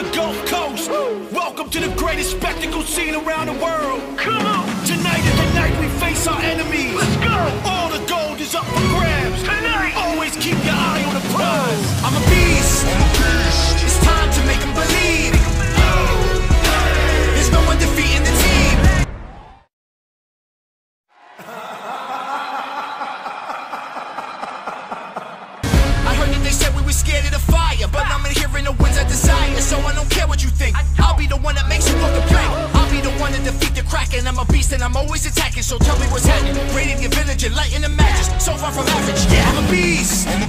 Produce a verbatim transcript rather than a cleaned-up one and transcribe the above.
the Gulf Coast. Welcome to the greatest spectacle scene around the world. Come on! Tonight is the night we face our enemies. Let's go! All the gold is up for grabs. Tonight! Always keep your eye on the prize. I'm a beast. It's time to make them believe. There's no one defeating the team. I heard that they said we were scared of the fire, but I'm in here in the winds I desire. So I don't care what you think. I'll be the one that makes you walk the plank. I'll be the one to defeat the Kraken. I'm a beast and I'm always attacking. So tell me what's happening. Raiding your village and lighting the matches. So far from average, yeah, I'm a beast.